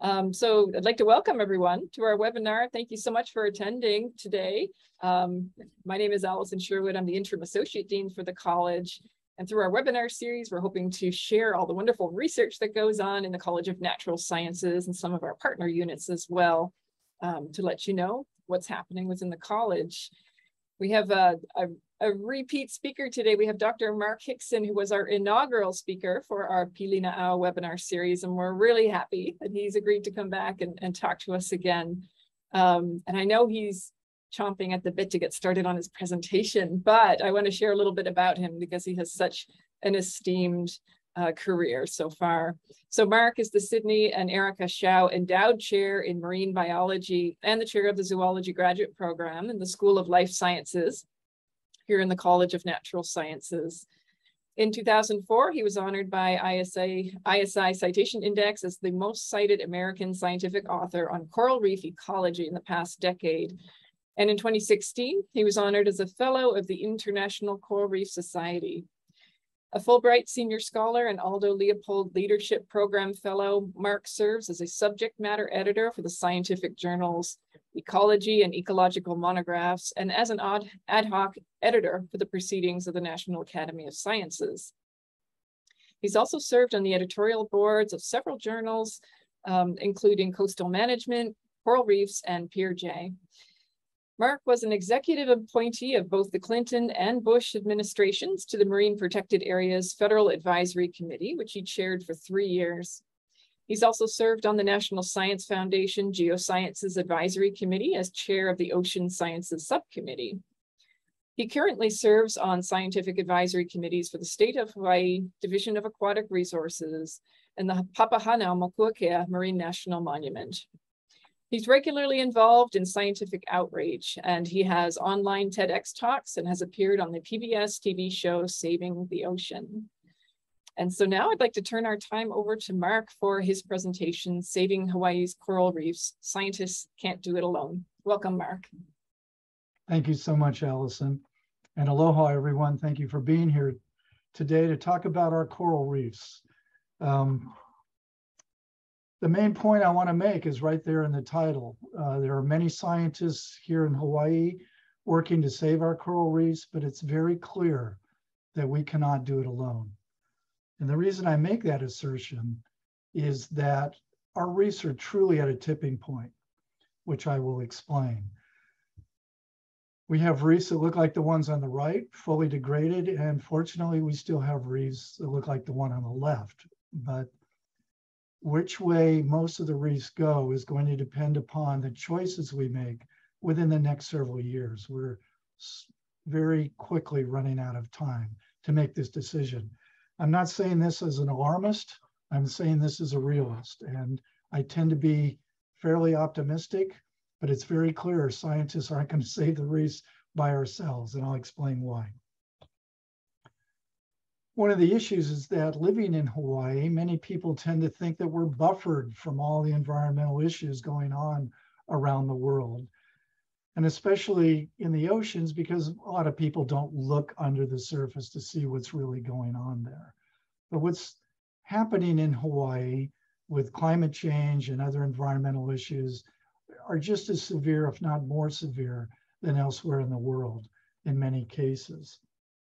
So I'd like to welcome everyone to our webinar. Thank you so much for attending today. My name is Allison Sherwood. I'm the Interim Associate Dean for the college. And through our webinar series, we're hoping to share all the wonderful research that goes on in the College of Natural Sciences and some of our partner units as well, to let you know what's happening within the college. We have a repeat speaker today. We have Dr. Mark Hixon, who was our inaugural speaker for our Pilina webinar series, and we're really happy that he's agreed to come back and talk to us again. And I know he's chomping at the bit to get started on his presentation, but I want to share a little bit about him because he has such an esteemed career so far. So Mark is the Sydney and Erica Shao Endowed Chair in Marine Biology and the chair of the Zoology Graduate Program in the School of Life Sciences here in the College of Natural Sciences. In 2004, he was honored by ISI Citation Index as the most cited American scientific author on coral reef ecology in the past decade. And in 2016, he was honored as a fellow of the International Coral Reef Society. A Fulbright Senior Scholar and Aldo Leopold Leadership Program Fellow, Mark serves as a subject matter editor for the scientific journals Ecology and Ecological Monographs, and as an ad hoc editor for the Proceedings of the National Academy of Sciences. He's also served on the editorial boards of several journals, including Coastal Management, Coral Reefs, and Pier J. Mark was an executive appointee of both the Clinton and Bush administrations to the Marine Protected Areas Federal Advisory Committee, which he chaired for 3 years. He's also served on the National Science Foundation Geosciences Advisory Committee as chair of the Ocean Sciences Subcommittee. He currently serves on scientific advisory committees for the State of Hawaii Division of Aquatic Resources and the Papahanaumokuakea Marine National Monument. He's regularly involved in scientific outreach, and he has online TEDx talks and has appeared on the PBS TV show Saving the Ocean. And so now I'd like to turn our time over to Mark for his presentation, Saving Hawaii's Coral Reefs. Scientists Can't Do It Alone. Welcome, Mark. Thank you so much, Allison. And aloha, everyone. Thank you for being here today to talk about our coral reefs. The main point I want to make is right there in the title. There are many scientists here in Hawaii working to save our coral reefs, but it's very clear that we cannot do it alone. And the reason I make that assertion is that our reefs are truly at a tipping point, which I will explain. We have reefs that look like the ones on the right, fully degraded, and fortunately, we still have reefs that look like the one on the left. But which way most of the reefs go is going to depend upon the choices we make within the next several years. We're very quickly running out of time to make this decision. I'm not saying this as an alarmist. I'm saying this as a realist. And I tend to be fairly optimistic, but it's very clear scientists aren't going to save the reefs by ourselves, and I'll explain why. One of the issues is that living in Hawaii, many people tend to think that we're buffered from all the environmental issues going on around the world. And especially in the oceans, because a lot of people don't look under the surface to see what's really going on there. But what's happening in Hawaii with climate change and other environmental issues are just as severe, if not more severe, than elsewhere in the world in many cases.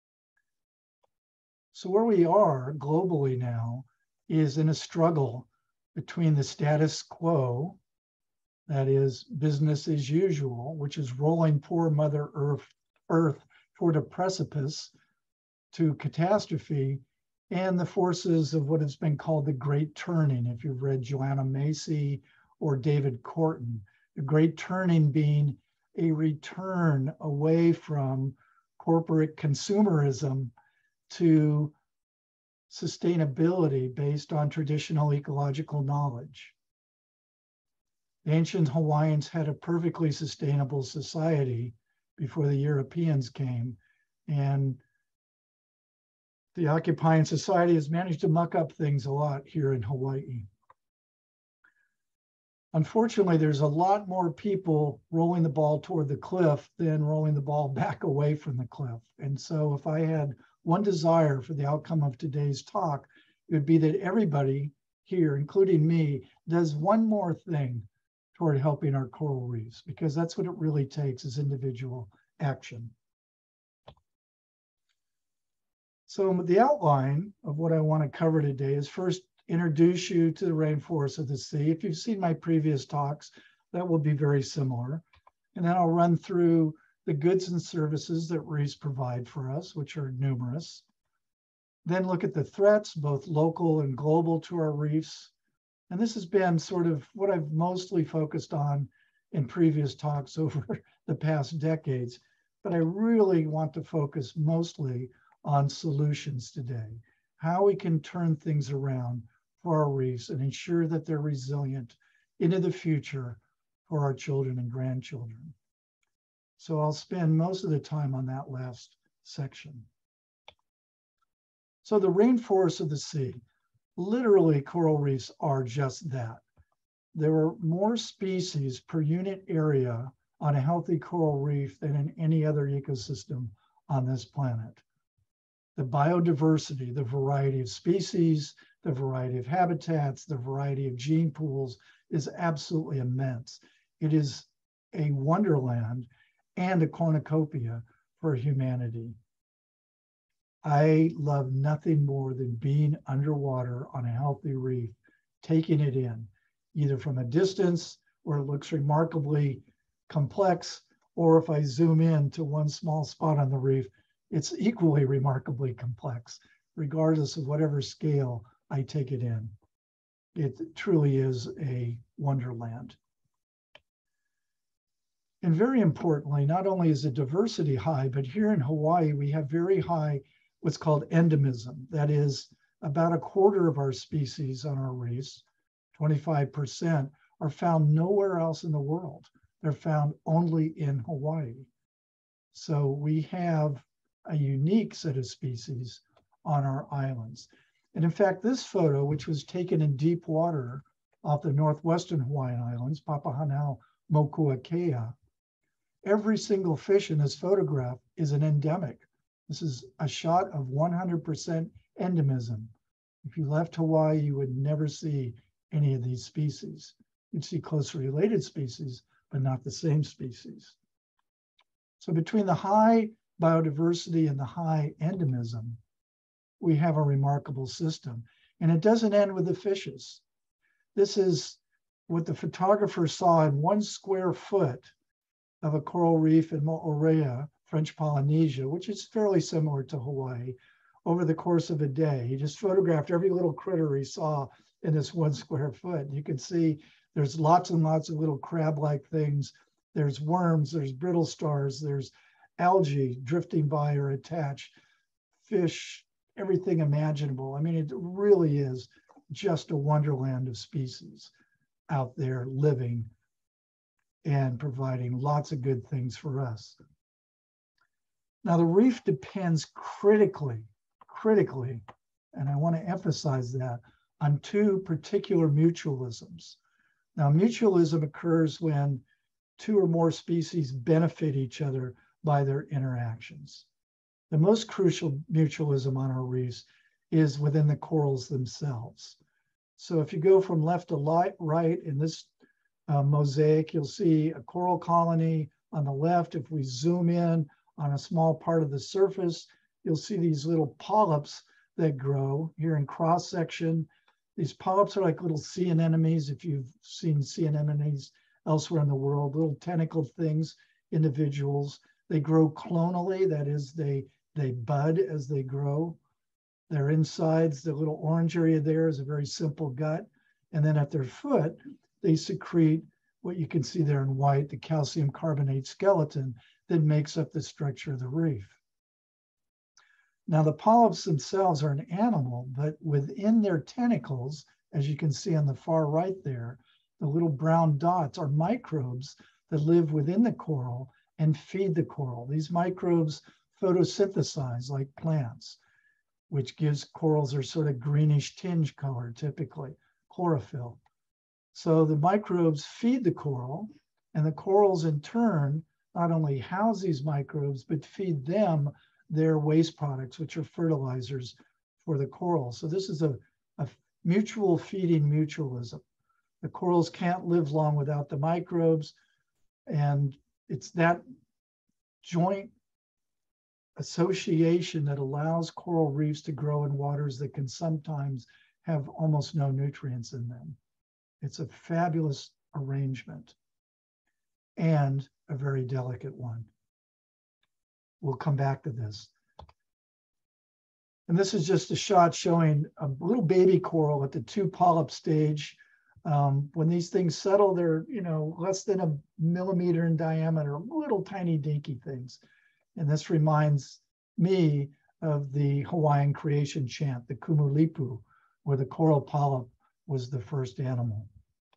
So where we are globally now is in a struggle between the status quo, that is business as usual, which is rolling poor Mother Earth toward a precipice to catastrophe, and the forces of what has been called the Great Turning, if you've read Joanna Macy or David Corton. The Great Turning being a return away from corporate consumerism to sustainability based on traditional ecological knowledge. The ancient Hawaiians had a perfectly sustainable society before the Europeans came, and the occupying society has managed to muck up things a lot here in Hawaii. Unfortunately, there's a lot more people rolling the ball toward the cliff than rolling the ball back away from the cliff. And so if I had one desire for the outcome of today's talk, it would be that everybody here, including me, does one more thing toward helping our coral reefs, because that's what it really takes is individual action. So the outline of what I want to cover today is first introduce you to the rainforests of the sea. If you've seen my previous talks, that will be very similar. And then I'll run through the goods and services that reefs provide for us, which are numerous. Then look at the threats, both local and global, to our reefs. And this has been sort of what I've mostly focused on in previous talks over the past decades. But I really want to focus mostly on solutions today, how we can turn things around for our reefs and ensure that they're resilient into the future for our children and grandchildren. So I'll spend most of the time on that last section. So the rainforests of the sea, literally coral reefs are just that. There are more species per unit area on a healthy coral reef than in any other ecosystem on this planet. The biodiversity, the variety of species, the variety of habitats, the variety of gene pools is absolutely immense. It is a wonderland and a cornucopia for humanity. I love nothing more than being underwater on a healthy reef, taking it in, either from a distance where it looks remarkably complex, or if I zoom in to one small spot on the reef, it's equally remarkably complex, regardless of whatever scale I take it in. It truly is a wonderland. And very importantly, not only is the diversity high, but here in Hawaii, we have very high what's called endemism. That is, about a quarter of our species on our reefs, 25%, are found nowhere else in the world. They're found only in Hawaii. So we have a unique set of species on our islands. And in fact, this photo, which was taken in deep water off the northwestern Hawaiian Islands, Papahanao Mokuakea, every single fish in this photograph is an endemic. This is a shot of 100% endemism. If you left Hawaii, you would never see any of these species. You'd see closely related species, but not the same species. So between the high biodiversity and the high endemism, we have a remarkable system. And it doesn't end with the fishes. This is what the photographer saw in 1 square foot of a coral reef in Moorea, French Polynesia, which is fairly similar to Hawaii, over the course of a day. He just photographed every little critter he saw in this 1 square foot. You can see there's lots and lots of little crab-like things. There's worms, there's brittle stars, there's algae drifting by or attached, fish, everything imaginable. I mean, it really is just a wonderland of species out there living and providing lots of good things for us. Now, the reef depends critically, and I want to emphasize that, on 2 particular mutualisms. Now, mutualism occurs when 2 or more species benefit each other by their interactions. The most crucial mutualism on our reefs is within the corals themselves. So if you go from left to right in this mosaic, you'll see a coral colony on the left. If we zoom in on a small part of the surface, you'll see these little polyps that grow here in cross section. These polyps are like little sea anemones, if you've seen sea anemones elsewhere in the world, little tentacled things, individuals. They grow clonally, that is, they bud as they grow. Their insides, the little orange area there is a very simple gut. And then at their foot, they secrete what you can see there in white, the calcium carbonate skeleton that makes up the structure of the reef. Now, the polyps themselves are an animal, but within their tentacles, as you can see on the far right there, the little brown dots are microbes that live within the coral and feed the coral. These microbes photosynthesize like plants, which gives corals their sort of greenish tinge color, typically, chlorophyll. So the microbes feed the coral, and the corals in turn not only house these microbes, but feed them their waste products, which are fertilizers for the coral. So this is a mutual feeding mutualism. The corals can't live long without the microbes, and it's that joint association that allows coral reefs to grow in waters that can sometimes have almost no nutrients in them. It's a fabulous arrangement and a very delicate one. We'll come back to this. And this is just a shot showing a little baby coral at the 2 polyp stage. When these things settle, they're less than a millimeter in diameter, little tiny dinky things. And this reminds me of the Hawaiian creation chant, the Kumulipu, where the coral polyp was the first animal.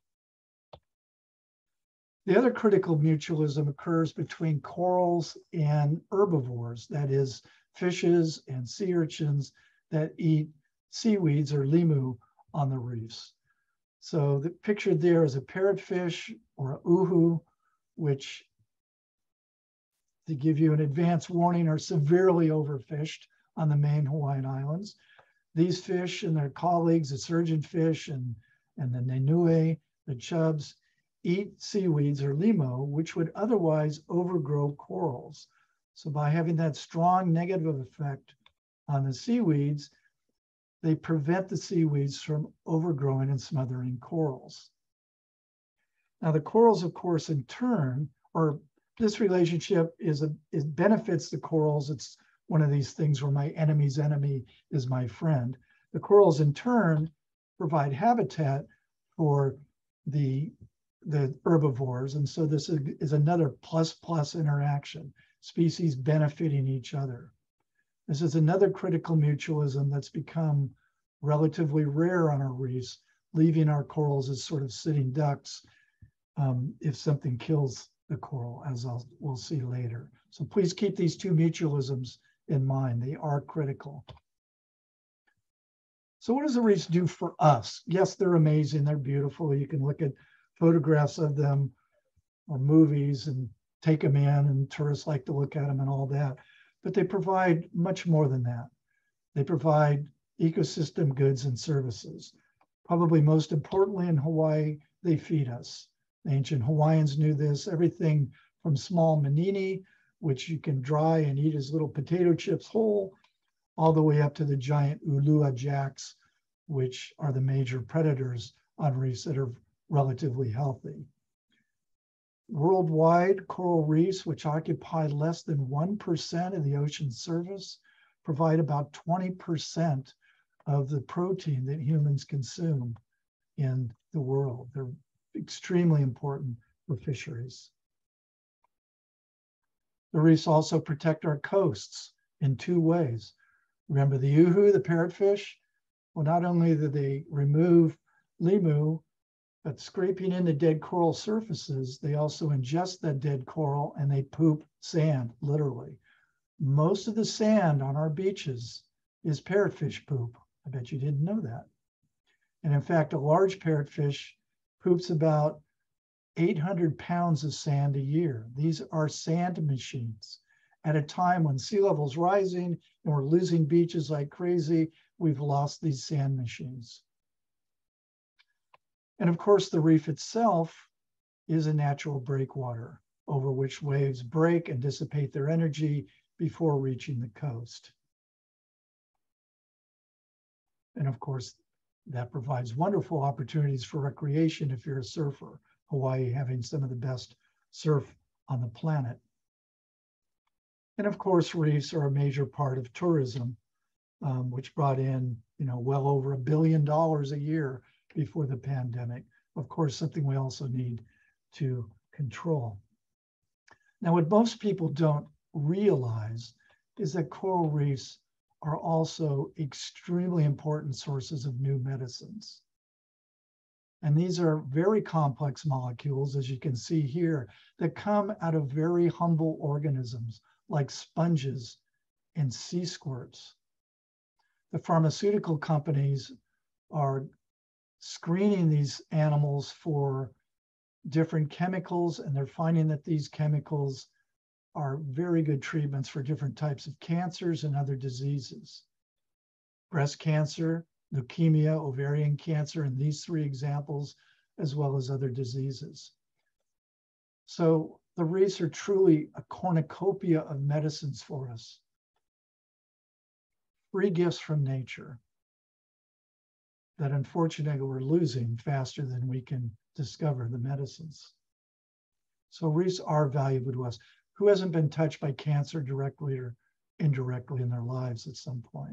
The other critical mutualism occurs between corals and herbivores, that is, fishes and sea urchins that eat seaweeds or limu on the reefs. So the pictured there is a parrotfish or a uhu, which, to give you an advance warning, are severely overfished on the main Hawaiian Islands. These fish and their colleagues, the surgeonfish and the nenue, the chubs, eat seaweeds or limo, which would otherwise overgrow corals. So by having that strong negative effect on the seaweeds, they prevent the seaweeds from overgrowing and smothering corals. Now the corals, of course, in turn, or this relationship it benefits the corals. It's one of these things where my enemy's enemy is my friend. The corals in turn provide habitat for the herbivores. And so this is another plus interaction, species benefiting each other. This is another critical mutualism that's become relatively rare on our reefs, leaving our corals as sort of sitting ducks if something kills the coral, as we'll see later. So please keep these 2 mutualisms in mind. They are critical. So what does the reefs do for us? Yes, they're amazing. They're beautiful. You can look at photographs of them or movies and take them in, and tourists like to look at them and all that. But they provide much more than that. They provide ecosystem goods and services. Probably most importantly in Hawaii, they feed us. The ancient Hawaiians knew this. Everything from small manini, which you can dry and eat as little potato chips whole, all the way up to the giant ulua jacks, which are the major predators on reefs that are relatively healthy. Worldwide, coral reefs, which occupy less than 1% of the ocean surface, provide about 20% of the protein that humans consume in the world. They're extremely important for fisheries. The reefs also protect our coasts in 2 ways. Remember the uhu, the parrotfish? Well, not only do they remove limu, but scraping into dead coral surfaces, they also ingest that dead coral and they poop sand, literally. Most of the sand on our beaches is parrotfish poop. I bet you didn't know that. And in fact, a large parrotfish poops about 800 pounds of sand a year. These are sand machines. At a time when sea level's rising and we're losing beaches like crazy, we've lost these sand machines. And of course, the reef itself is a natural breakwater over which waves break and dissipate their energy before reaching the coast. And of course, that provides wonderful opportunities for recreation if you're a surfer. Hawaii having some of the best surf on the planet. And of course, reefs are a major part of tourism, which brought in, well over $1 billion a year before the pandemic. Of course, something we also need to control. Now, what most people don't realize is that coral reefs are also extremely important sources of new medicines. And these are very complex molecules, as you can see here, that come out of very humble organisms like sponges and sea squirts. The pharmaceutical companies are screening these animals for different chemicals, and they're finding that these chemicals are very good treatments for different types of cancers and other diseases. Breast cancer leukemia, ovarian cancer, in these three examples, as well as other diseases. So the reefs are truly a cornucopia of medicines for us. Free gifts from nature that unfortunately we're losing faster than we can discover the medicines. So reefs are valuable to us. Who hasn't been touched by cancer directly or indirectly in their lives at some point?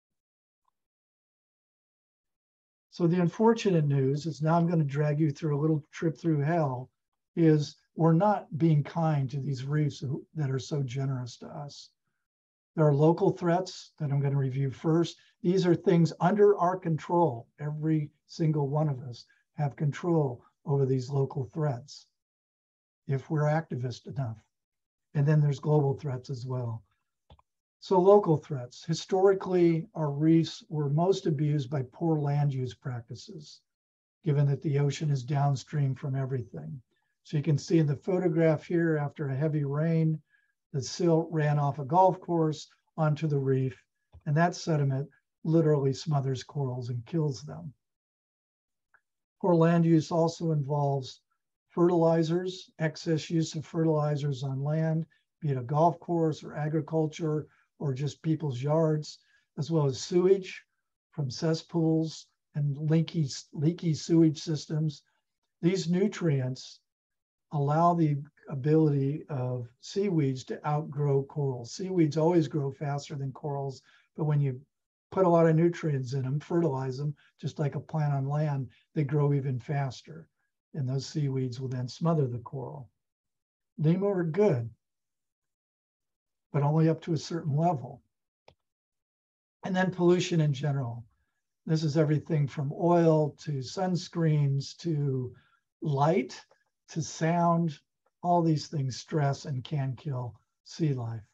So the unfortunate news is, now I'm going to drag you through a little trip through hell, is we're not being kind to these reefs that are so generous to us. There are local threats that I'm going to review first. These are things under our control. Every single one of us have control over these local threats if we're activist enough. And then there's global threats as well. So local threats. Historically, our reefs were most abused by poor land use practices, given that the ocean is downstream from everything. So you can see in the photograph here, after a heavy rain, the silt ran off a golf course onto the reef, and that sediment literally smothers corals and kills them. Poor land use also involves fertilizers, excess use of fertilizers on land, be it a golf course or agriculture or just people's yards, as well as sewage from cesspools and leaky sewage systems. These nutrients allow the ability of seaweeds to outgrow corals. Seaweeds always grow faster than corals, but when you put a lot of nutrients in them, fertilize them, just like a plant on land, they grow even faster. And those seaweeds will then smother the coral. Lima are good, but only up to a certain level. And then pollution in general. This is everything from oil to sunscreens to light to sound. All these things stress and can kill sea life.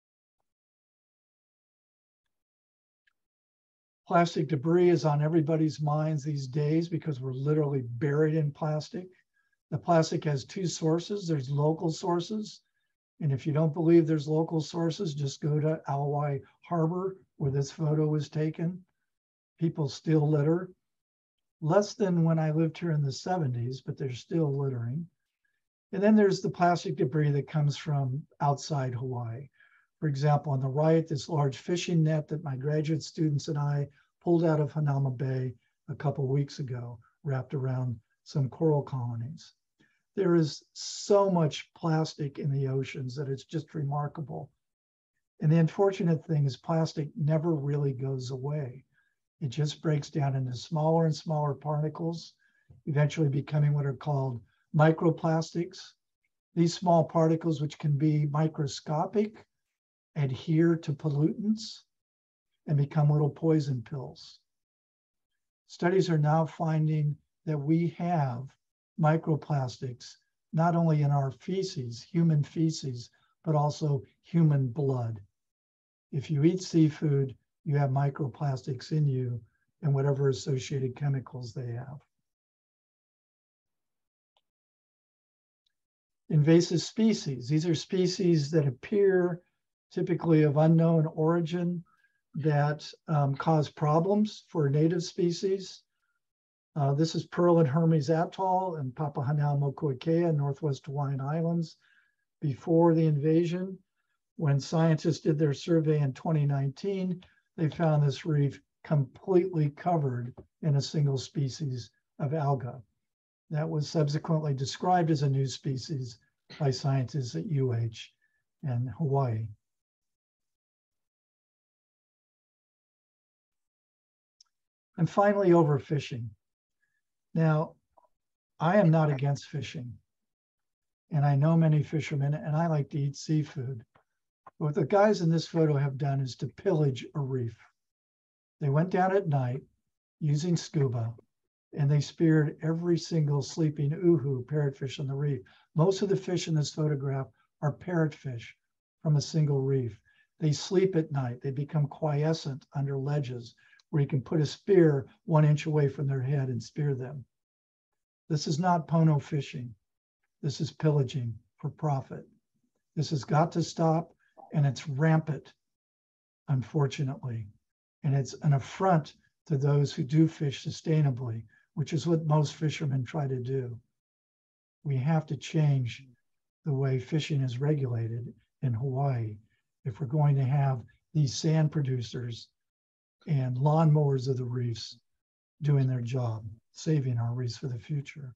Plastic debris is on everybody's minds these days because we're literally buried in plastic. The plastic has two sources. There's local sources. And if you don't believe there's local sources, just go to Hawai Harbor where this photo was taken. People still litter. Less than when I lived here in the 70s, but they're still littering. And then there's the plastic debris that comes from outside Hawaii. For example, on the right, this large fishing net that my graduate students and I pulled out of Hanauma Bay a couple of weeks ago, wrapped around some coral colonies. There is so much plastic in the oceans that it's just remarkable. And the unfortunate thing is plastic never really goes away. It just breaks down into smaller and smaller particles, eventually becoming what are called microplastics. These small particles, which can be microscopic, adhere to pollutants and become little poison pills. Studies are now finding that we have microplastics, not only in our feces, human feces, but also human blood. If you eat seafood, you have microplastics in you and whatever associated chemicals they have. Invasive species. These are species that appear typically of unknown origin that cause problems for native species. This is Pearl and Hermes Atoll in Papahanaumokuakea, Northwest Hawaiian Islands. Before the invasion, when scientists did their survey in 2019, they found this reef completely covered in a single species of alga. That was subsequently described as a new species by scientists at UH and Hawaii. And finally, overfishing. Now, I am not against fishing, and I know many fishermen, and I like to eat seafood. But what the guys in this photo have done is to pillage a reef. They went down at night using scuba, and they speared every single sleeping uhu parrotfish on the reef. Most of the fish in this photograph are parrotfish from a single reef. They sleep at night. They become quiescent under ledges where you can put a spear 1 inch away from their head and spear them. This is not pono fishing. This is pillaging for profit. This has got to stop, and it's rampant, unfortunately. And it's an affront to those who do fish sustainably, which is what most fishermen try to do. We have to change the way fishing is regulated in Hawaii if we're going to have these sand producers and lawnmowers of the reefs doing their job, saving our reefs for the future.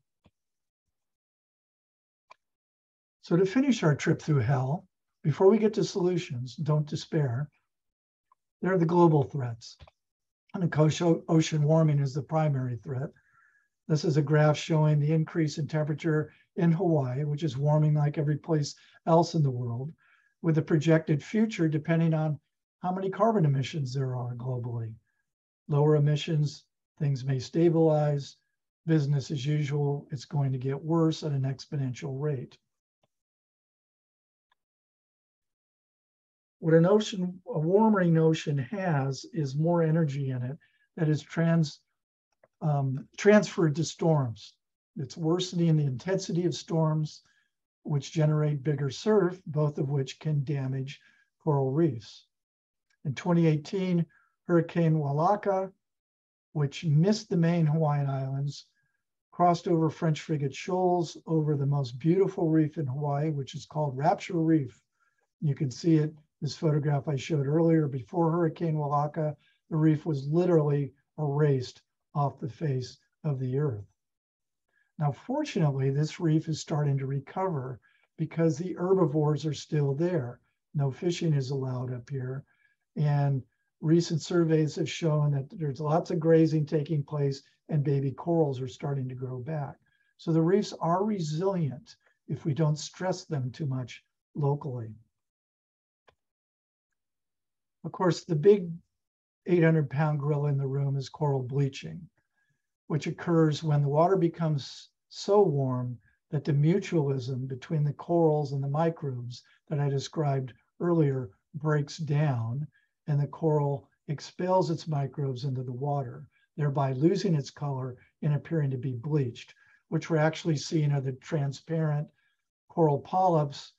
So to finish our trip through hell, before we get to solutions, don't despair. There are the global threats. And of course, ocean warming is the primary threat. This is a graph showing the increase in temperature in Hawaii, which is warming like every place else in the world, with a projected future depending on how many carbon emissions there are globally. Lower emissions, things may stabilize. Business as usual, it's going to get worse at an exponential rate. What a warming ocean has is more energy in it that is transferred to storms. It's worsening the intensity of storms, which generate bigger surf, both of which can damage coral reefs. In 2018, Hurricane Walaka, which missed the main Hawaiian Islands, crossed over French Frigate Shoals over the most beautiful reef in Hawaii, which is called Rapture Reef. You can see it, this photograph I showed earlier. Before Hurricane Walaka, the reef was literally erased off the face of the earth. Now, fortunately, this reef is starting to recover because the herbivores are still there. No fishing is allowed up here. And recent surveys have shown that there's lots of grazing taking place and baby corals are starting to grow back. So the reefs are resilient if we don't stress them too much locally. Of course, the big 800-pound gorilla in the room is coral bleaching, which occurs when the water becomes so warm that the mutualism between the corals and the microbes that I described earlier breaks down, and the coral expels its microbes into the water, thereby losing its color and appearing to be bleached, which we're actually seeing are the transparent coral polyps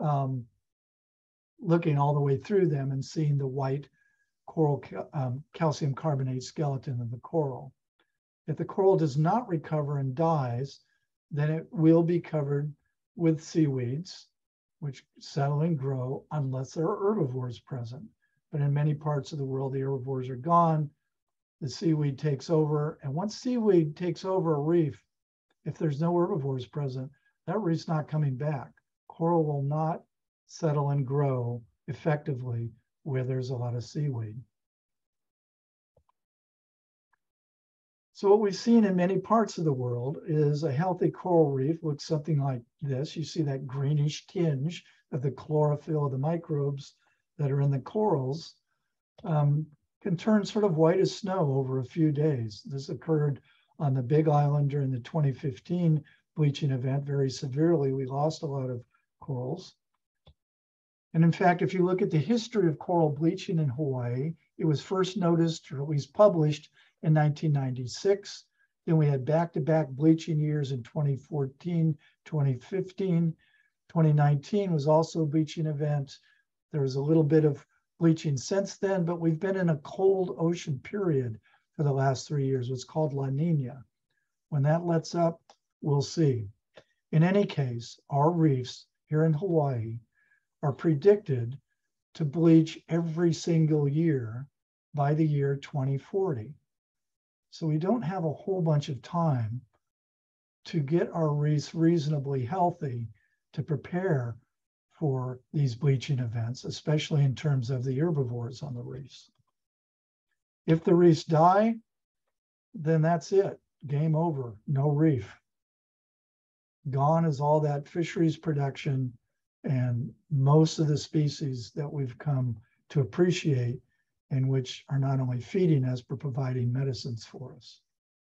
looking all the way through them and seeing the white coral calcium carbonate skeleton of the coral. If the coral does not recover and dies, then it will be covered with seaweeds, which settle and grow unless there are herbivores present. But in many parts of the world, the herbivores are gone, the seaweed takes over, and once seaweed takes over a reef, if there's no herbivores present, that reef's not coming back. Coral will not settle and grow effectively where there's a lot of seaweed. So what we've seen in many parts of the world is a healthy coral reef looks something like this. You see that greenish tinge of the chlorophyll of the microbes that are in the corals can turn sort of white as snow over a few days. This occurred on the Big Island during the 2015 bleaching event very severely. We lost a lot of corals. And in fact, if you look at the history of coral bleaching in Hawaii, it was first noticed, or at least published, in 1996. Then we had back-to-back bleaching years in 2014, 2015. 2019 was also a bleaching event. There was a little bit of bleaching since then, but we've been in a cold ocean period for the last 3 years, what's called La Nina. When that lets up, we'll see. In any case, our reefs here in Hawaii are predicted to bleach every single year by the year 2040. So we don't have a whole bunch of time to get our reefs reasonably healthy to prepare for these bleaching events, especially in terms of the herbivores on the reefs. If the reefs die, then that's it, game over, no reef. Gone is all that fisheries production and most of the species that we've come to appreciate and which are not only feeding us, but providing medicines for us.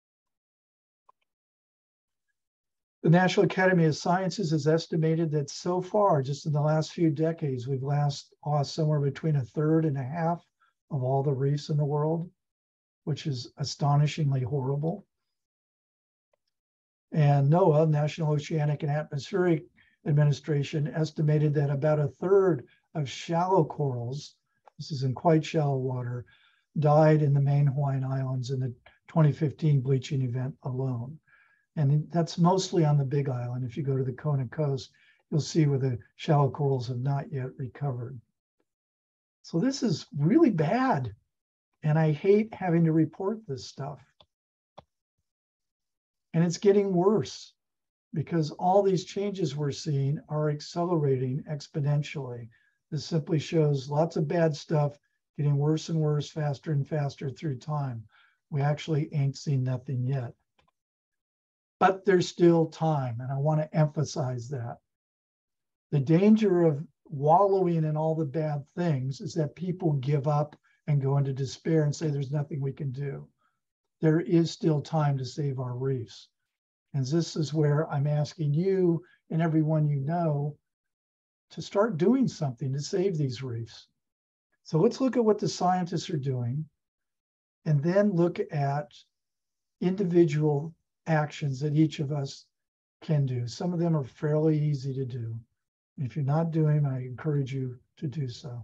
The National Academy of Sciences has estimated that so far, just in the last few decades, we've lost somewhere between 1/3 and 1/2 of all the reefs in the world, which is astonishingly horrible. And NOAA, National Oceanic and Atmospheric Administration, estimated that about 1/3 of shallow corals, this is in quite shallow water, died in the main Hawaiian Islands in the 2015 bleaching event alone. And that's mostly on the Big Island. If you go to the Kona coast, you'll see where the shallow corals have not yet recovered. So this is really bad. And I hate having to report this stuff. And it's getting worse because all these changes we're seeing are accelerating exponentially. This simply shows lots of bad stuff getting worse and worse, faster and faster through time. We actually ain't seen nothing yet. But there's still time, and I want to emphasize that. The danger of wallowing in all the bad things is that people give up and go into despair and say there's nothing we can do. There is still time to save our reefs. And this is where I'm asking you and everyone you know to start doing something to save these reefs. So let's look at what the scientists are doing and then look at individual actions that each of us can do. Some of them are fairly easy to do. If you're not doing them, I encourage you to do so.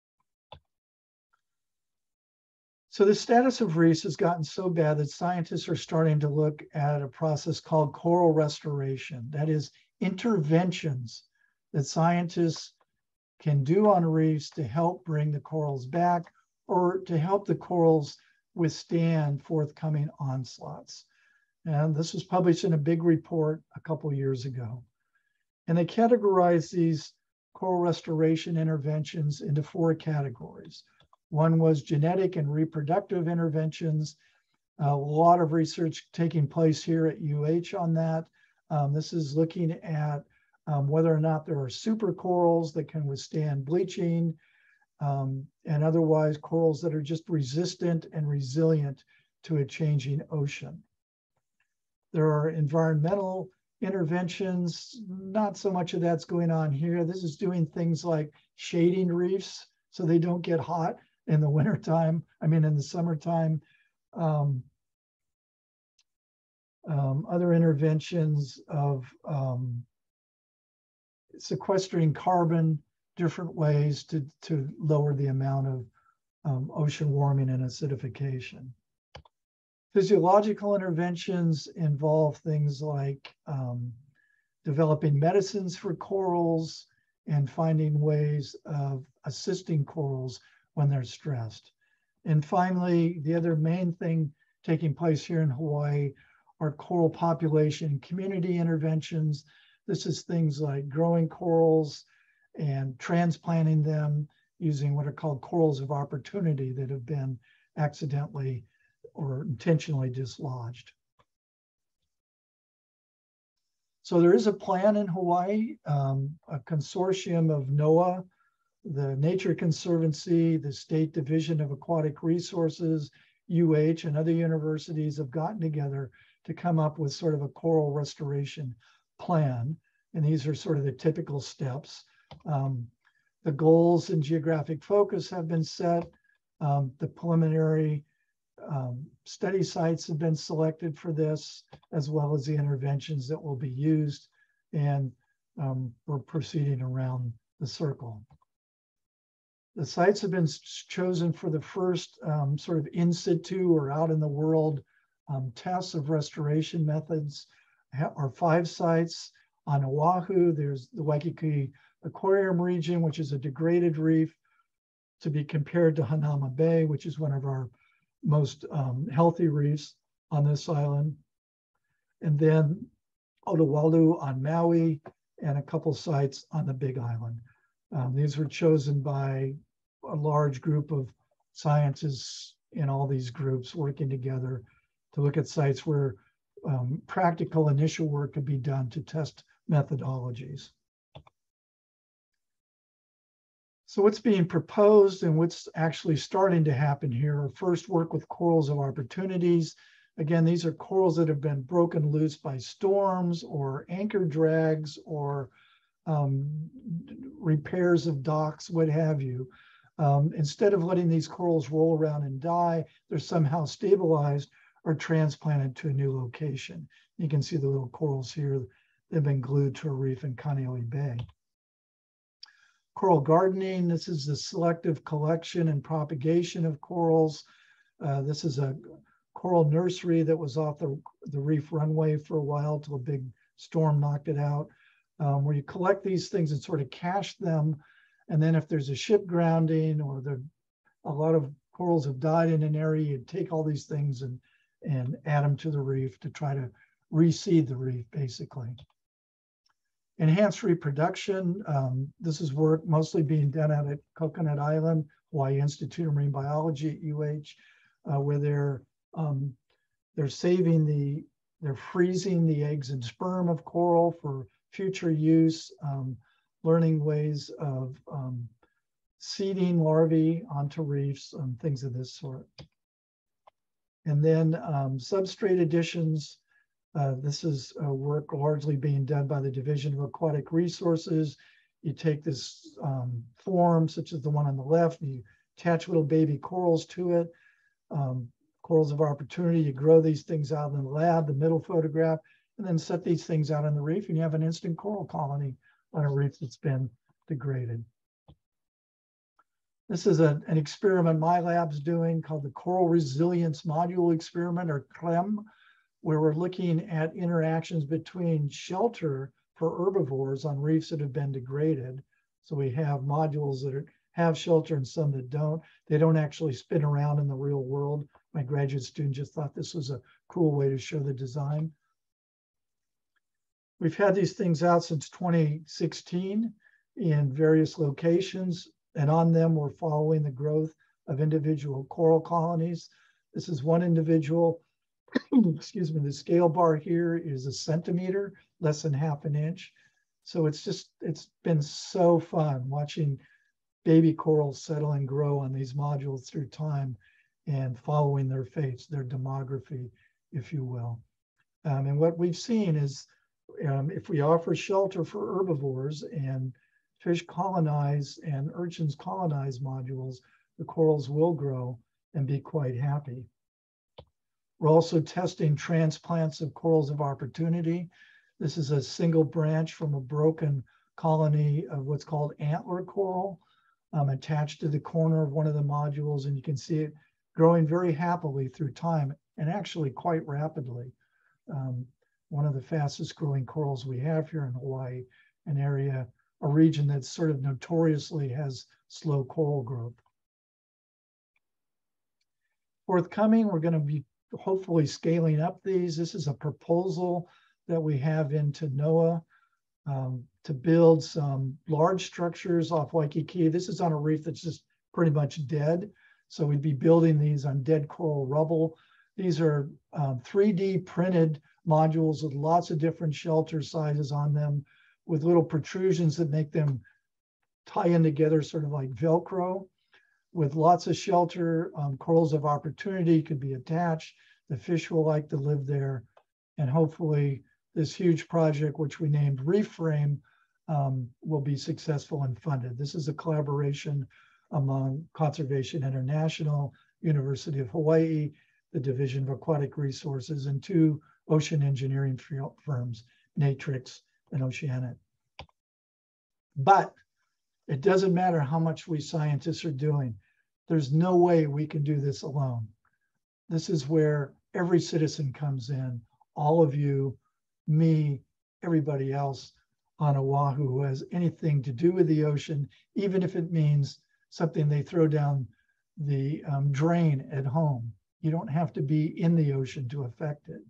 So the status of reefs has gotten so bad that scientists are starting to look at a process called coral restoration. That is interventions that scientists can do on reefs to help bring the corals back or to help the corals withstand forthcoming onslaughts. And this was published in a big report a couple years ago. And they categorized these coral restoration interventions into 4 categories. One was genetic and reproductive interventions. A lot of research taking place here at UH on that. This is looking at whether or not there are supercorals that can withstand bleaching, and otherwise corals that are just resistant and resilient to a changing ocean. There are environmental interventions. Not so much of that's going on here. This is doing things like shading reefs so they don't get hot in the wintertime, in the summertime. Other interventions of sequestering carbon, different ways to lower the amount of ocean warming and acidification. Physiological interventions involve things like developing medicines for corals and finding ways of assisting corals when they're stressed. And finally, the other main thing taking place here in Hawaii are coral population community interventions. This is things like growing corals and transplanting them using what are called corals of opportunity that have been accidentally or intentionally dislodged. So there is a plan in Hawaii, a consortium of NOAA, the Nature Conservancy, the State Division of Aquatic Resources, UH, and other universities have gotten together to come up with sort of a coral restoration plan. And these are sort of the typical steps. The goals and geographic focus have been set. The preliminary study sites have been selected for this, as well as the interventions that will be used. And we're proceeding around the circle. The sites have been chosen for the first sort of in situ or out in the world tests of restoration methods. Are 5 sites on Oahu. There's the Waikiki Aquarium region, which is a degraded reef, to be compared to Hanauma Bay, which is one of our most healthy reefs on this island. And then Otawalu on Maui and a couple sites on the Big Island. These were chosen by a large group of scientists in all these groups working together to look at sites where practical initial work could be done to test methodologies. So what's being proposed and what's actually starting to happen here are first work with corals of opportunities. Again, these are corals that have been broken loose by storms or anchor drags or repairs of docks, what have you. Instead of letting these corals roll around and die, they're somehow stabilized or transplanted to a new location. You can see the little corals here. They've been glued to a reef in Kaneohe Bay. Coral gardening, this is the selective collection and propagation of corals This is a coral nursery that was off the reef runway for a while till a big storm knocked it out, where you collect these things and sort of cache them. And then if there's a ship grounding or a lot of corals have died in an area, you take all these things and add them to the reef to try to reseed the reef, basically. Enhanced reproduction. This is work mostly being done out at Coconut Island, Hawaii Institute of Marine Biology at UH, where they're freezing the eggs and sperm of coral for future use, learning ways of seeding larvae onto reefs, things of this sort. And then substrate additions. This is work largely being done by the Division of Aquatic Resources. You take this form, such as the one on the left, and you attach little baby corals to it. Corals of opportunity, you grow these things out in the lab, the middle photograph, and then set these things out on the reef, and you have an instant coral colony on a reef that's been degraded. This is an experiment my lab's doing called the Coral Resilience Module Experiment, or CREM, where we're looking at interactions between shelter for herbivores on reefs that have been degraded. So we have modules that have shelter and some that don't. They don't actually spin around in the real world. My graduate student just thought this was a cool way to show the design. We've had these things out since 2016 in various locations, and on them we're following the growth of individual coral colonies. This is one individual. Excuse me, the scale bar here is a centimeter, less than half an inch. So it's been so fun watching baby corals settle and grow on these modules through time and following their fates, their demography, if you will. And what we've seen is if we offer shelter for herbivores and fish colonize and urchins colonize modules, the corals will grow and be quite happy. We're also testing transplants of corals of opportunity. This is a single branch from a broken colony of what's called antler coral attached to the corner of one of the modules, and you can see it growing very happily through time and actually quite rapidly. One of the fastest growing corals we have here in Hawaii, a region that sort of notoriously has slow coral growth. Forthcoming, we're going to be hopefully scaling up these. This is a proposal that we have into NOAA to build some large structures off Waikiki. This is on a reef that's just pretty much dead. So we'd be building these on dead coral rubble. These are 3D printed modules with lots of different shelter sizes on them, with little protrusions that make them tie in together sort of like Velcro. With lots of shelter, corals of opportunity could be attached. The fish will like to live there. And hopefully this huge project, which we named Reef Frame, will be successful and funded. This is a collaboration among Conservation International, University of Hawaii, the Division of Aquatic Resources, and two ocean engineering firms, Natrix and Oceanic. But it doesn't matter how much we scientists are doing. There's no way we can do this alone. This is where every citizen comes in, all of you, me, everybody else on Oahu who has anything to do with the ocean, even if it means something they throw down the drain at home. You don't have to be in the ocean to affect it.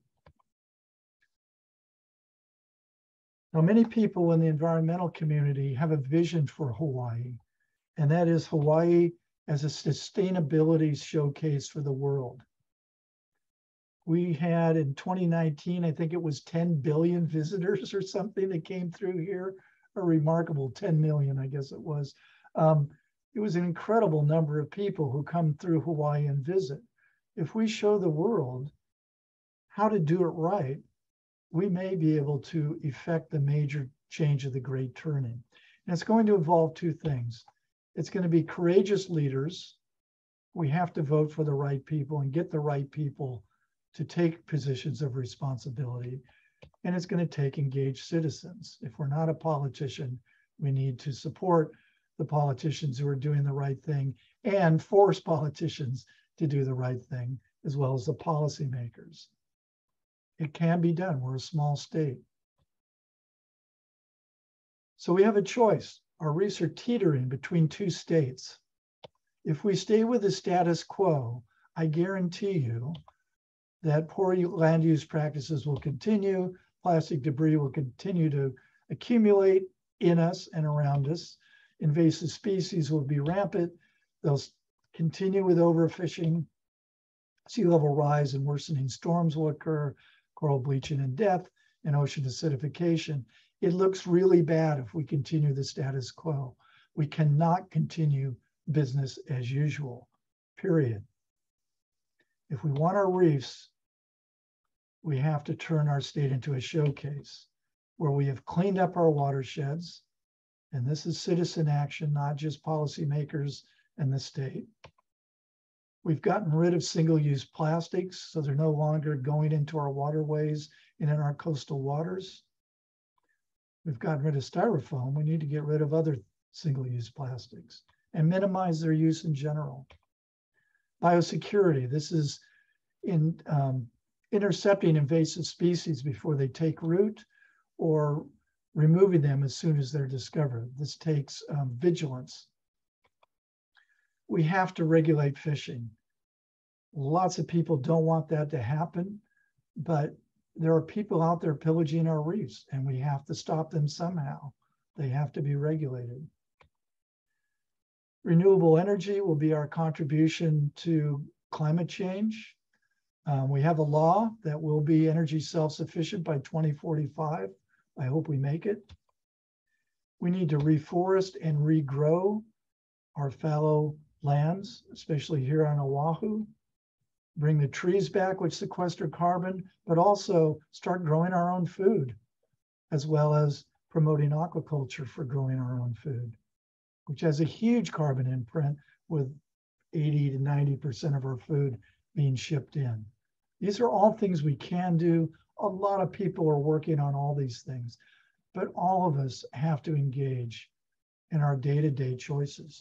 Now, many people in the environmental community have a vision for Hawaii, and that is Hawaii as a sustainability showcase for the world. We had in 2019, I think it was 10 billion visitors or something that came through here, a remarkable 10 million, I guess it was. It was an incredible number of people who come through Hawaii and visit. If we show the world how to do it right, we may be able to effect the major change of the Great Turning. And it's going to involve two things. It's going to be courageous leaders. We have to vote for the right people and get the right people to take positions of responsibility. And it's going to take engaged citizens. If we're not a politician, we need to support the politicians who are doing the right thing and force politicians to do the right thing, as well as the policymakers. It can be done. We're a small state. So we have a choice. Our reefs are teetering between two states. If we stay with the status quo, I guarantee you that poor land use practices will continue, plastic debris will continue to accumulate in us and around us, invasive species will be rampant, they'll continue with overfishing, sea level rise and worsening storms will occur, coral bleaching and death, and ocean acidification. It looks really bad if we continue the status quo. We cannot continue business as usual, period. If we want our reefs, we have to turn our state into a showcase where we have cleaned up our watersheds, and this is citizen action, not just policymakers and the state. We've gotten rid of single-use plastics, so they're no longer going into our waterways and in our coastal waters. We've gotten rid of styrofoam. We need to get rid of other single-use plastics and minimize their use in general. Biosecurity, this is in intercepting invasive species before they take root or removing them as soon as they're discovered. This takes vigilance. We have to regulate fishing. Lots of people don't want that to happen, but there are people out there pillaging our reefs, and we have to stop them somehow. They have to be regulated. Renewable energy will be our contribution to climate change. We have a law that will be energy self-sufficient by 2045. I hope we make it. We need to reforest and regrow our fallow lands, especially here on Oahu. Bring the trees back, which sequester carbon, but also start growing our own food, as well as promoting aquaculture for growing our own food, which has a huge carbon imprint with 80 to 90% of our food being shipped in. These are all things we can do. A lot of people are working on all these things, but all of us have to engage in our day-to-day choices.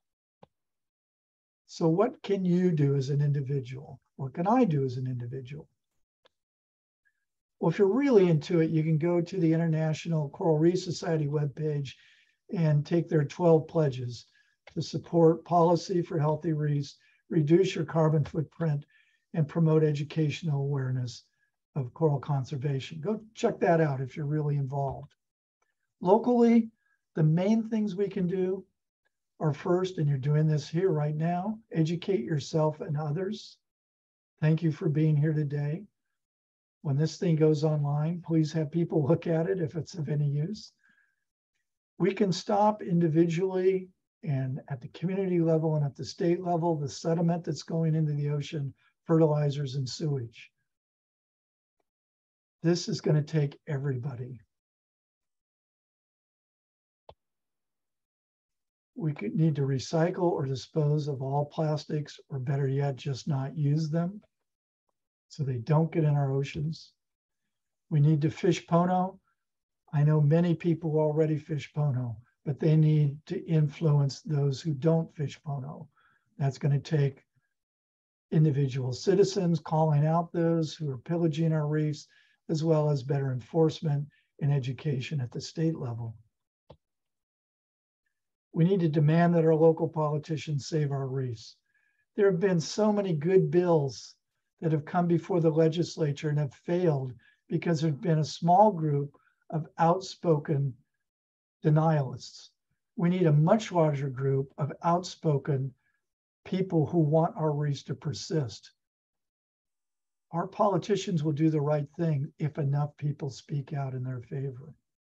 So what can you do as an individual? What can I do as an individual? Well, if you're really into it, you can go to the International Coral Reef Society webpage and take their 12 pledges to support policy for healthy reefs, reduce your carbon footprint, and promote educational awareness of coral conservation. Go check that out if you're really involved. Locally, the main things we can do are first, and you're doing this here right now, educate yourself and others. Thank you for being here today. When this thing goes online, please have people look at it if it's of any use. We can stop individually and at the community level and at the state level, the sediment that's going into the ocean, fertilizers and sewage. This is going to take everybody. We need to recycle or dispose of all plastics, or better yet, just not use them so they don't get in our oceans. We need to fish pono. I know many people already fish pono, but they need to influence those who don't fish pono. That's going to take individual citizens calling out those who are pillaging our reefs, as well as better enforcement and education at the state level. We need to demand that our local politicians save our reefs. There have been so many good bills that have come before the legislature and have failed because there's been a small group of outspoken denialists. We need a much larger group of outspoken people who want our reefs to persist. Our politicians will do the right thing if enough people speak out in their favor.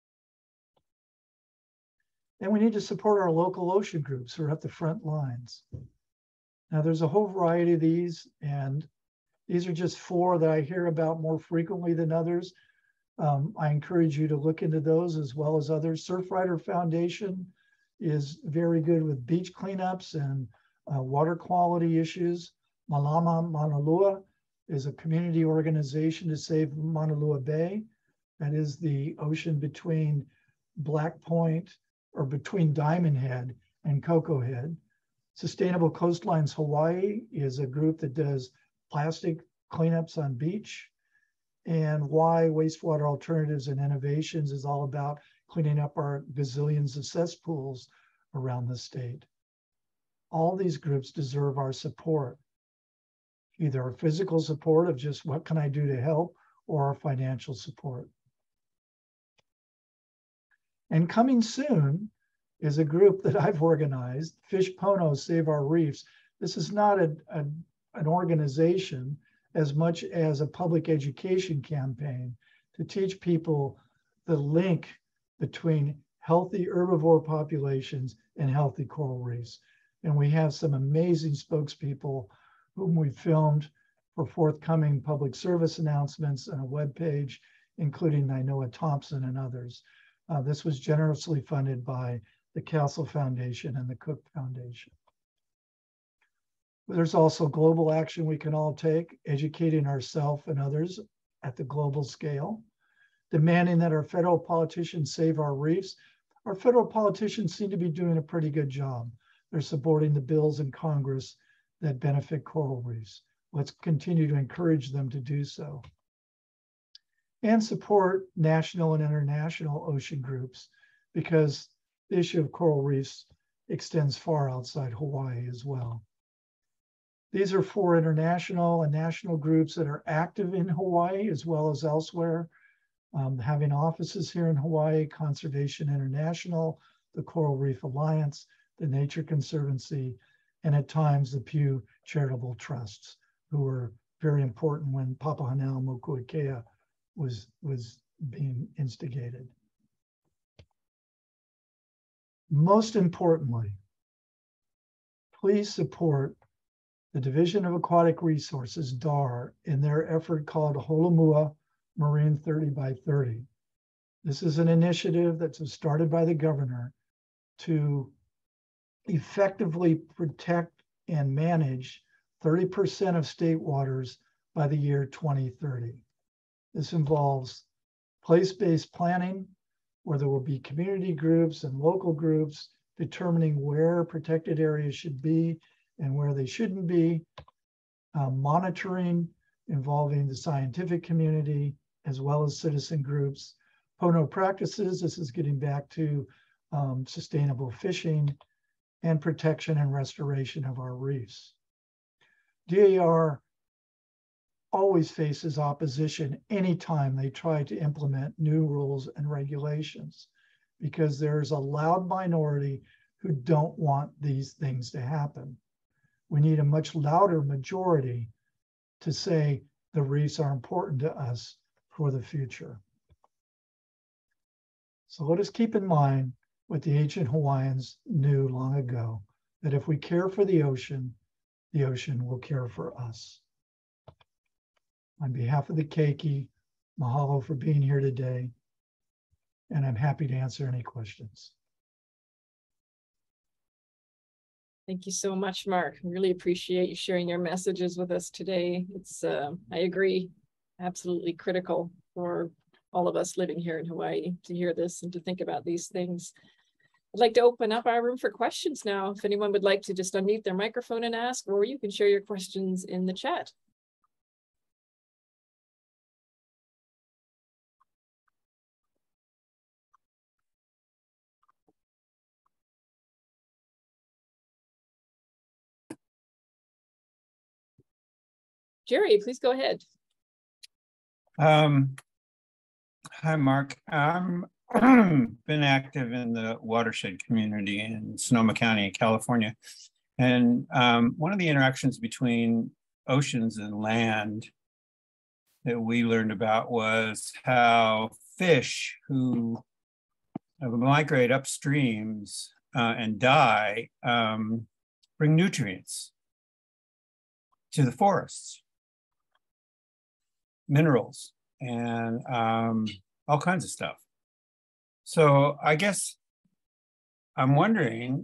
And we need to support our local ocean groups who are at the front lines. Now, there's a whole variety of these, and these are just 4 that I hear about more frequently than others. I encourage you to look into those as well as others. Surfrider Foundation is very good with beach cleanups and water quality issues. Malama Manalua is a community organization to save Manalua Bay. That is the ocean between Black Point, or between Diamond Head and Cocoa Head. Sustainable Coastlines Hawaii is a group that does plastic cleanups on beach. And why Wastewater Alternatives and Innovations is all about cleaning up our gazillions of cesspools around the state. All these groups deserve our support, either our physical support of just what can I do to help, or our financial support. And coming soon is a group that I've organized, Fish Pono Save Our Reefs. This is not an organization as much as a public education campaign to teach people the link between healthy herbivore populations and healthy coral reefs. And we have some amazing spokespeople whom we filmed for forthcoming public service announcements and a webpage, including Nainoa Thompson and others. This was generously funded by the Castle Foundation and the Cook Foundation. There's also global action we can all take, educating ourselves and others at the global scale, demanding that our federal politicians save our reefs. Our federal politicians seem to be doing a pretty good job. They're supporting the bills in Congress that benefit coral reefs. Let's continue to encourage them to do so. And support national and international ocean groups, because the issue of coral reefs extends far outside Hawaii as well. These are 4 international and national groups that are active in Hawaii as well as elsewhere, having offices here in Hawaii: Conservation International, the Coral Reef Alliance, the Nature Conservancy, and at times the Pew Charitable Trusts, who were very important when Papahanaumokuakea was being instigated. Most importantly, please support the Division of Aquatic Resources, DAR, in their effort called Holomua Marine 30 by 30. This is an initiative that's started by the governor to effectively protect and manage 30% of state waters by the year 2030. This involves place-based planning, where there will be community groups and local groups determining where protected areas should be and where they shouldn't be, monitoring involving the scientific community as well as citizen groups, Pono practices, this is getting back to sustainable fishing, and protection and restoration of our reefs. DAR always faces opposition anytime they try to implement new rules and regulations, because there's a loud minority who don't want these things to happen. We need a much louder majority to say the reefs are important to us for the future. So let us keep in mind what the ancient Hawaiians knew long ago, that if we care for the ocean will care for us. On behalf of the keiki, mahalo for being here today, and I'm happy to answer any questions. Thank you so much, Mark. I really appreciate you sharing your messages with us today. It's, I agree, absolutely critical for all of us living here in Hawaii to hear this and to think about these things. I'd like to open up our room for questions now. If anyone would like to just unmute their microphone and ask, or you can share your questions in the chat. Jerry, please go ahead. Hi, Mark. I'm been active in the watershed community in Sonoma County in California. And one of the interactions between oceans and land that we learned about was how fish who migrate upstreams and die bring nutrients to the forests, minerals, and all kinds of stuff. So I guess I'm wondering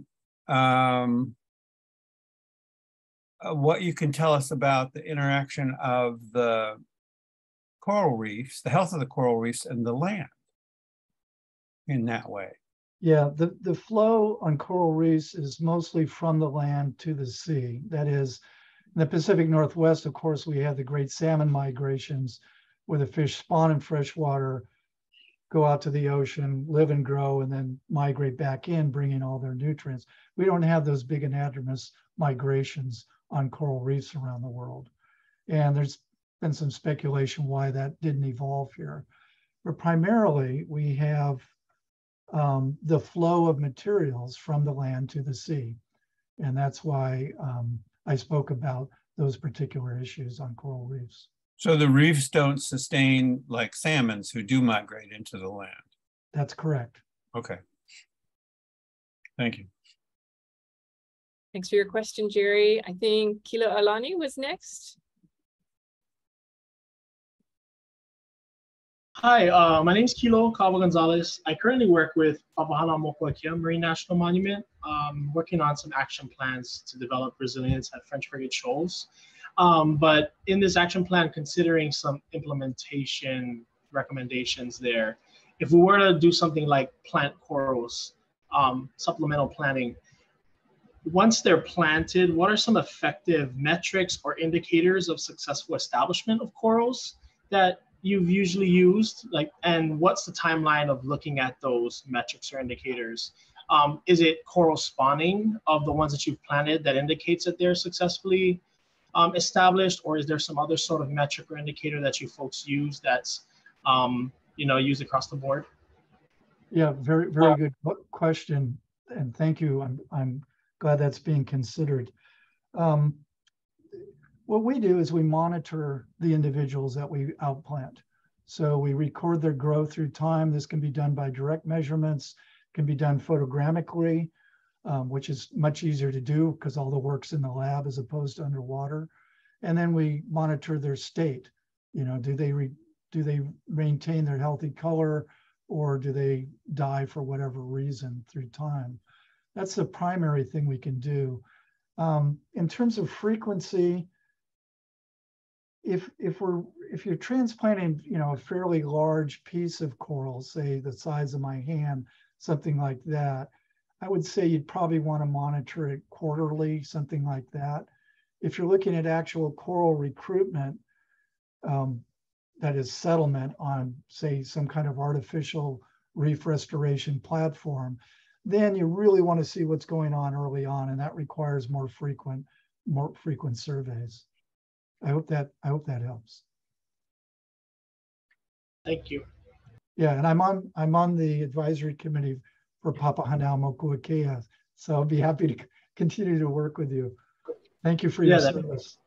what you can tell us about the interaction of the coral reefs, the health of the coral reefs and the land in that way. Yeah, the flow on coral reefs is mostly from the land to the sea. That is, in the Pacific Northwest, of course, we have the great salmon migrations where the fish spawn in fresh water, go out to the ocean, live and grow, and then migrate back in, bringing all their nutrients. We don't have those big anadromous migrations on coral reefs around the world. And there's been some speculation why that didn't evolve here. But primarily, we have the flow of materials from the land to the sea. And that's why I spoke about those particular issues on coral reefs. So the reefs don't sustain like salmons who do migrate into the land. That's correct. Okay. Thank you. Thanks for your question, Jerry. I think Kilo Alani was next. Hi, my name is Kilo Cabo Gonzalez. I currently work with Papahānaumokuākea Marine National Monument, working on some action plans to develop resilience at French frigate shoals. But in this action plan, considering some implementation recommendations there, if we were to do something like plant corals, supplemental planting, once they're planted, what are some effective metrics or indicators of successful establishment of corals that you've usually used? And what's the timeline of looking at those metrics or indicators? Is it coral spawning of the ones that you've planted that indicates that they're successfully established, or is there some other sort of metric or indicator that you folks use that's used across the board? Yeah, very good question, and thank you. I'm glad that's being considered. What we do is we monitor the individuals that we outplant. So we record their growth through time. This can be done by direct measurements, can be done photographically, which is much easier to do because all the work's in the lab as opposed to underwater. And then we monitor their state. Do they maintain their healthy color, or do they die for whatever reason through time? That's the primary thing we can do. In terms of frequency, if you're transplanting, a fairly large piece of coral, say the size of my hand, something like that, I would say you'd probably want to monitor it quarterly, something like that. If you're looking at actual coral recruitment, that is settlement on, say, some kind of artificial reef restoration platform, then you really want to see what's going on early on, and that requires more frequent surveys. I hope that helps. Thank you. Yeah, and I'm on the advisory committee for Papahānaumokuākea, so I'll be happy to continue to work with you. Thank you for your service.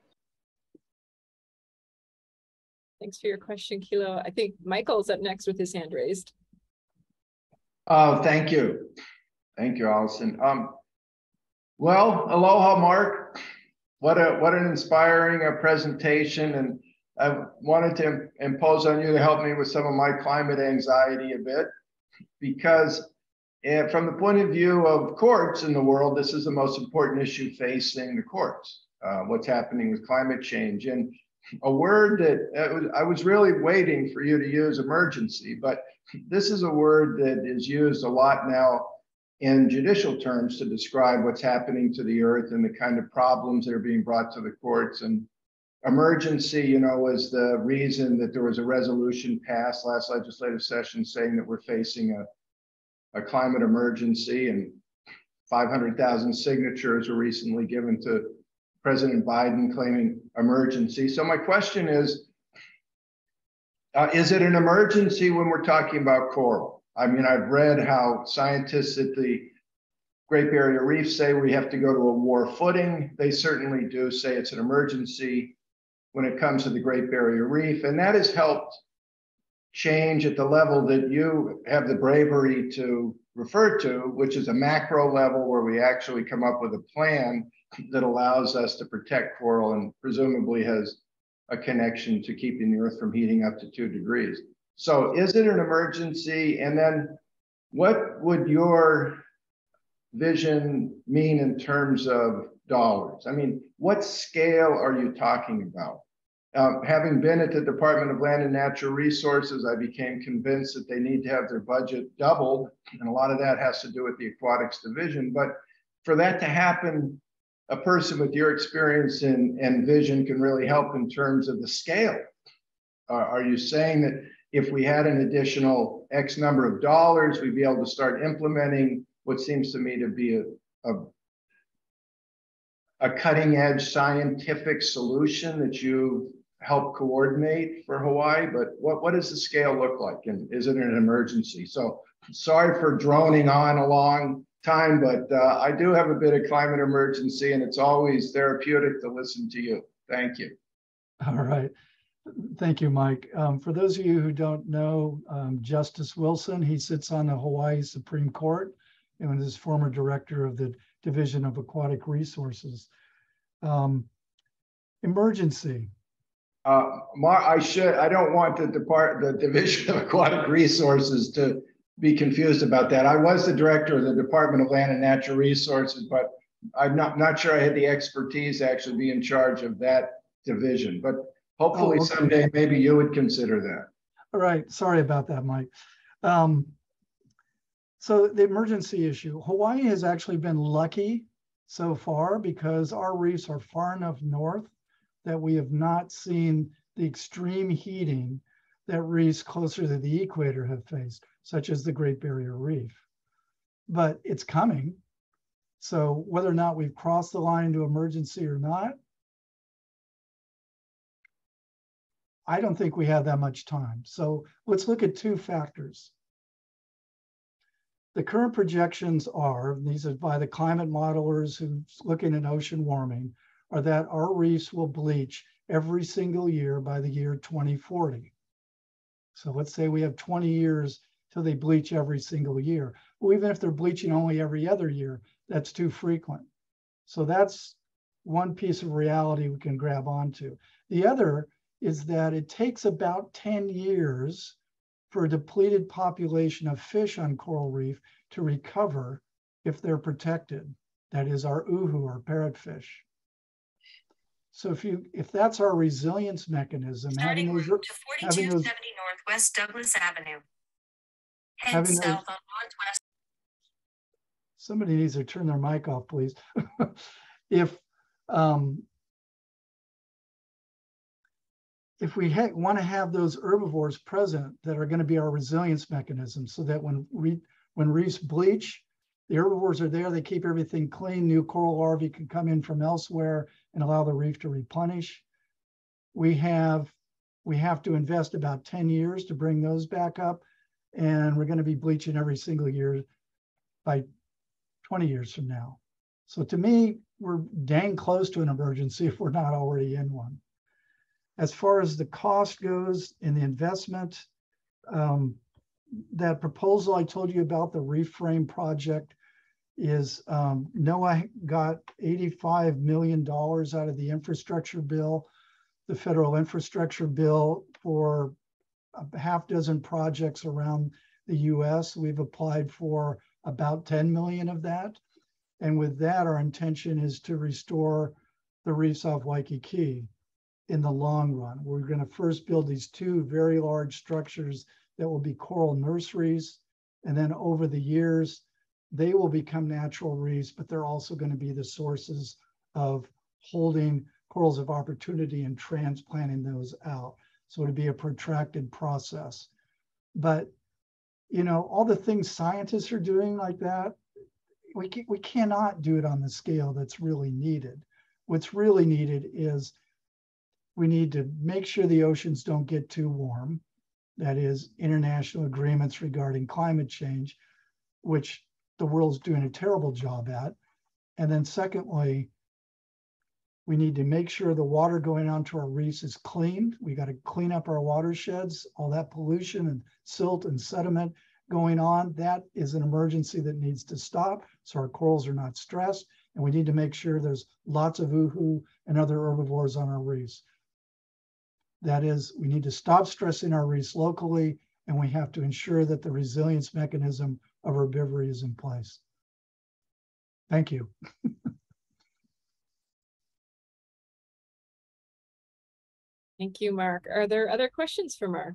Thanks for your question, Kilo. I think Michael's up next with his hand raised. Oh, thank you. Thank you, Allison. Well, aloha, Mark. What an inspiring presentation. And I wanted to impose on you to help me with some of my climate anxiety a bit, because from the point of view of courts in the world, this is the most important issue facing the courts, what's happening with climate change. And a word that I was really waiting for you to use, emergency, but this is a word that is used a lot now in judicial terms to describe what's happening to the earth and the kind of problems that are being brought to the courts. And emergency, was the reason that there was a resolution passed last legislative session saying that we're facing a climate emergency, and 500,000 signatures were recently given to President Biden claiming emergency. So my question is it an emergency when we're talking about coral? I mean, I've read how scientists at the Great Barrier Reef say we have to go to a war footing. They certainly do say it's an emergency when it comes to the Great Barrier Reef. And that has helped change at the level that you have the bravery to refer to, which is a macro level where we actually come up with a plan that allows us to protect coral and presumably has a connection to keeping the earth from heating up to 2 degrees. So is it an emergency? And then what would your vision mean in terms of dollars? I mean, what scale are you talking about Having been at the Department of Land and Natural Resources, I became convinced that they need to have their budget doubled. And a lot of that has to do with the aquatics division. But for that to happen, a person with your experience and vision can really help in terms of the scale. Are you saying that if we had an additional X number of dollars, we'd be able to start implementing what seems to me to be a cutting edge scientific solution that you help coordinate for Hawaii? But what does the scale look like? And is it an emergency? So sorry for droning on a long time, but I do have a bit of climate emergency, and it's always therapeutic to listen to you. Thank you. All right. Thank you, Mike. For those of you who don't know, Justice Wilson, he sits on the Hawaii Supreme Court and is former director of the Division of Aquatic Resources. Emergency. I don't want the Division of Aquatic Resources to be confused about that. I was the director of the Department of Land and Natural Resources, but I'm not sure I had the expertise to actually be in charge of that division. But hopefully someday maybe you would consider that. All right. Sorry about that, Mike. So the emergency issue, Hawaii has actually been lucky so far because our reefs are far enough north that we have not seen the extreme heating that reefs closer to the equator have faced, such as the Great Barrier Reef. But it's coming. So whether or not we've crossed the line into emergency or not, I don't think we have that much time. So let's look at two factors. The current projections are, these are by the climate modelers who's looking at ocean warming, are that our reefs will bleach every single year by the year 2040. So let's say we have 20 years till they bleach every single year. Well, even if they're bleaching only every other year, that's too frequent. So that's one piece of reality we can grab onto. The other is that it takes about 10 years for a depleted population of fish on coral reef to recover if they're protected. That is our uhu or parrotfish. So if that's our resilience mechanism, starting route to 4270 Northwest Douglas Avenue. Head south on Northwest. Somebody needs to turn their mic off, please. If we want to have those herbivores present that are going to be our resilience mechanism, so that when reefs bleach, the herbivores are there, they keep everything clean, new coral larvae can come in from elsewhere and allow the reef to replenish. We have to invest about 10 years to bring those back up, and we're going to be bleaching every single year by 20 years from now. So to me, we're dang close to an emergency if we're not already in one. As far as the cost goes in the investment, that proposal I told you about, the reef frame project, is NOAA got $85 million out of the infrastructure bill, the federal infrastructure bill, for a half dozen projects around the US. We've applied for about 10 million of that. And with that, our intention is to restore the reefs off Waikiki in the long run. We're going to first build these two very large structures that will be coral nurseries. And then over the years, they will become natural reefs, but they're also going to be the sources of holding corals of opportunity and transplanting those out. So it'd be a protracted process. But, you know, all the things scientists are doing like that, we cannot do it on the scale that's really needed. What's really needed is we need to make sure the oceans don't get too warm. That is, international agreements regarding climate change, which the world's doing a terrible job at. And then secondly, we need to make sure the water going onto our reefs is cleaned. We got to clean up our watersheds, all that pollution and silt and sediment going on. That is an emergency that needs to stop so our corals are not stressed. And we need to make sure there's lots of uhu and other herbivores on our reefs. That is, we need to stop stressing our reefs locally, and we have to ensure that the resilience mechanism of herbivory is in place. Thank you. Thank you, Mark. Are there other questions for Mark?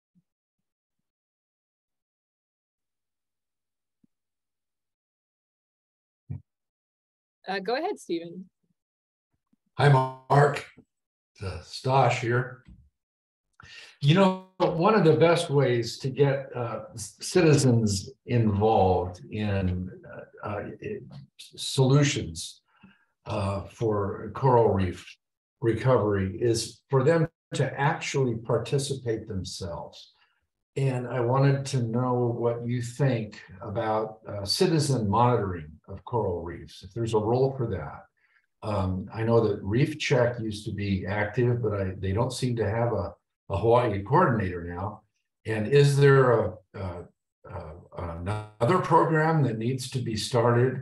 Go ahead, Stephen. Hi, Mark. Stosh here. You know, one of the best ways to get citizens involved in solutions for coral reef recovery is for them to actually participate themselves. And I wanted to know what you think about citizen monitoring of coral reefs, if there's a role for that. I know that Reef Check used to be active, but they don't seem to have a Hawaii coordinator now. And is there another program that needs to be started?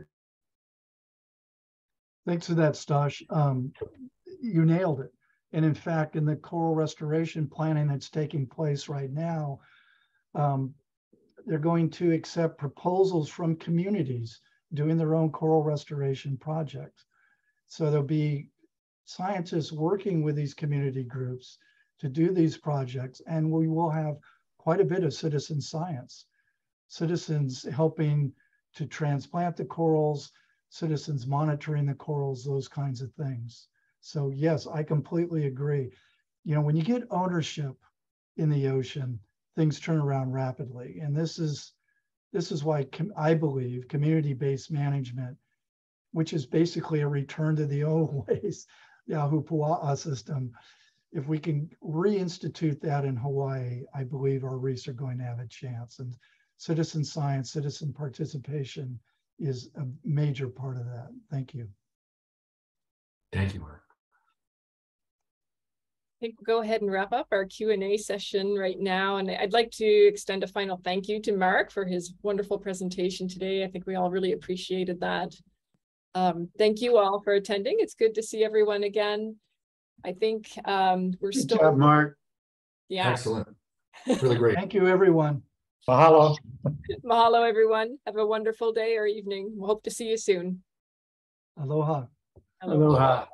Thanks for that, Stosh. You nailed it. And in fact, in the coral restoration planning that's taking place right now, they're going to accept proposals from communities doing their own coral restoration projects. So there'll be scientists working with these community groups to do these projects, and we will have quite a bit of citizen science, citizens helping to transplant the corals, citizens monitoring the corals, those kinds of things. So yes, I completely agree. You know, when you get ownership in the ocean, things turn around rapidly. And this is why I believe community-based management, which is basically a return to the old ways, the Ahupua'a system. If we can reinstitute that in Hawaii, I believe our reefs are going to have a chance. And citizen science, citizen participation is a major part of that. Thank you. Thank you, Mark. I think we'll go ahead and wrap up our Q&A session right now. And I'd like to extend a final thank you to Mark for his wonderful presentation today. I think we all really appreciated that. Thank you all for attending. It's good to see everyone again. I think we're Good still— job, Mark. Yeah. Excellent. Really great. Thank you, everyone. Mahalo. Mahalo, everyone. Have a wonderful day or evening. We'll hope to see you soon. Aloha. Aloha. Aloha.